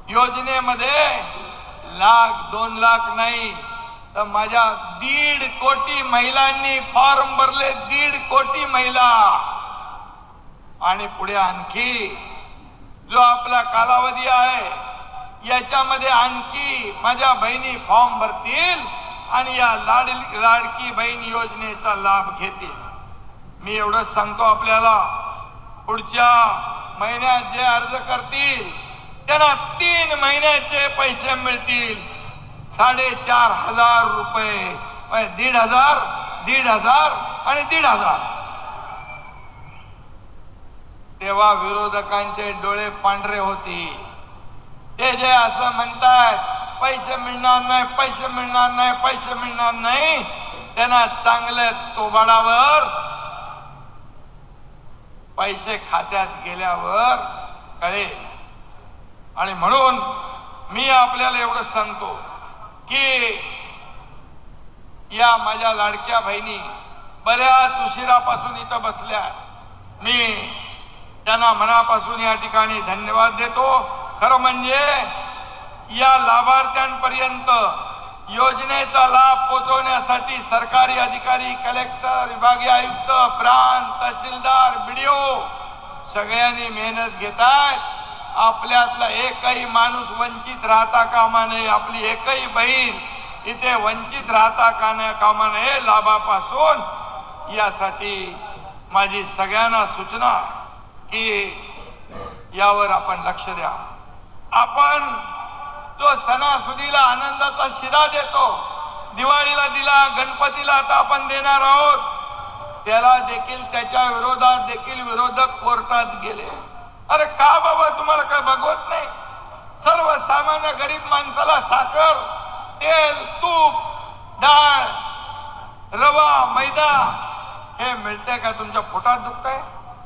योजनेमध्ये लाख 2 लाख नाही तर माझ्या 1.5 कोटी महिलांनी फॉर्म भरले, 1.5 कोटी महिला। आणि पुढे आणखी जो आपला कालावधी आहे याच्यामध्ये आणखी माझ्या बहिणी फॉर्म भरतील आणि या लाडकी बहीण योजनेचा लाभ घेतील। मी एवढंच सांगतो आपल्याला, पुढच्या महिन्यात जे अर्ज करतील त्यांना 3 महिन्याचे पैसे मिळतील, 4,500 रुपये, 1,500, 1,500 आणि 1,500। तेव्हा विरोधकांचे डोळे पांढरे होते। ते जे असं म्हणतात पैसे मिळणार नाही, पैसे मिळणार नाही, पैसे मिळणार नाही, त्यांना चांगल्या तोबाडावर पैसे खात्यात गेल्यावर कळेल। आणि म्हणून मी आपल्याला एवढं सांगतो की या माझ्या लाडक्या बहिणी बऱ्याच उशिरापासून इथं बसल्या, मी त्यांना मनापासून या ठिकाणी धन्यवाद देतो। खरं म्हणजे या लाभार्थ्यांपर्यंत योजनेचा लाभ पोहोचवण्यासाठी सरकारी अधिकारी, कलेक्टर, विभागीय आयुक्त, प्रांत तहसीलदार, बीडीओ सगळ्यांनी मेहनत घेतात। आपल्यातला एकही माणूस वंचित राहता कामा नये, आपली एकही बहीण इथे वंचित राहता कामा नये लाभापासून। यासाठी माझी सगळ्यांना सूचना की यावर आपण लक्ष द्या। आपण जो सणासुदीला आनंदाचा शिरा देतो, दिवाळीला दिला, गणपतीला आता आपण देणार आहोत, त्याला देखील त्याच्या विरोधात देखील विरोधक कोर्टात गेले। अरे का बाबा, तुम्हाला काय बघवत नाही? सर्वसामान्य गरीब माणसाला साखर, तेल, तूप, डाळ, रवा, मैदा हे मिळते का? तुमच्या पोटात दुखतंय?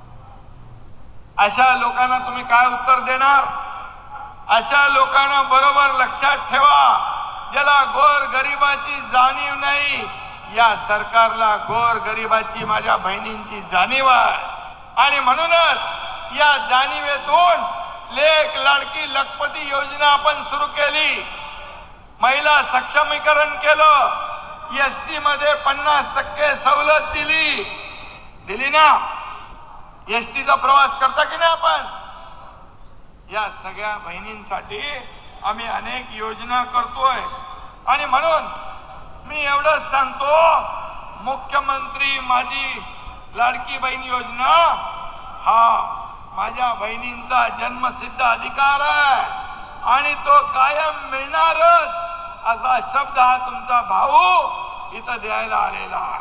अशा लोकांना तुम्ही काय उत्तर देणार? अशा लोकांना बरोबर लक्षात ठेवा, ज्याला गोर गरिबाची जाणीव नाही, या सरकारला गोर गरिबाची, माझ्या बहिणींची जाणीव आहे। आणि म्हणूनच या जाणीवेतून लेक लाडकी लखपती योजना आपण सुरू केली, महिला सक्षमीकरण केलं, एसटी मध्ये 50% सवलत दिली ना? एसटीचा प्रवास करता की नाही आपण? या सगळ्या बहिणींसाठी आम्ही अनेक योजना करतोय। आणि म्हणून मी एवढंच सांगतो, मुख्यमंत्री माझी लाडकी बहीण योजना हा माझ्या बहिणींचा जन्मसिद्ध अधिकार आहे आणि तो कायम मिळणारच, असा शब्द हा तुमचा भाऊ इथं द्यायला आलेला आहे।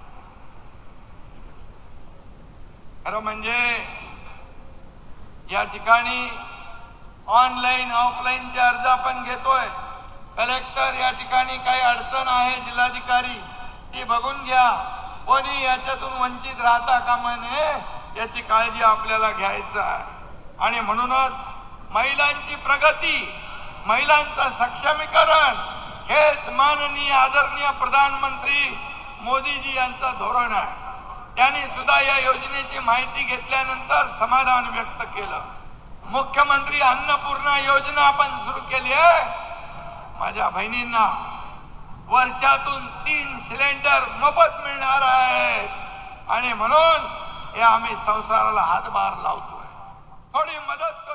खरं म्हणजे या ठिकाणी ऑनलाईन ऑफलाईनचे अर्ज आपण घेतोय। कलेक्टर या ठिकाणी काही अडचण आहे, जिल्हाधिकारी ती बघून घ्या, कोणी याच्यातून वंचित राहता कामा नये याची काळजी आपल्याला घ्यायचं आहे। आणि म्हणूनच महिलांची प्रगती, महिलांचं सक्षमीकरण हेच माननीय आदरणीय प्रधानमंत्री मोदीजी यांचं धोरण आहे। त्यांनी सुद्धा या योजनेची माहिती घेतल्यानंतर समाधान व्यक्त केलं। मुख्यमंत्री अन्नपूर्णा योजना आपण सुरू केली आहे। माझ्या बहिणींना वर्षातून 3 सिलेंडर मोफत मिळणार आहेत आणि म्हणून हे आम्ही संसाराला हातभार लावतोय। थोडी मदत